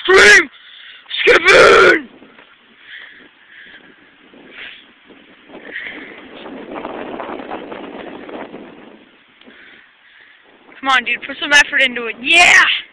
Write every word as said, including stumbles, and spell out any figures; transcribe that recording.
Scream! Skipping! Come on, dude, put some effort into it. Yeah!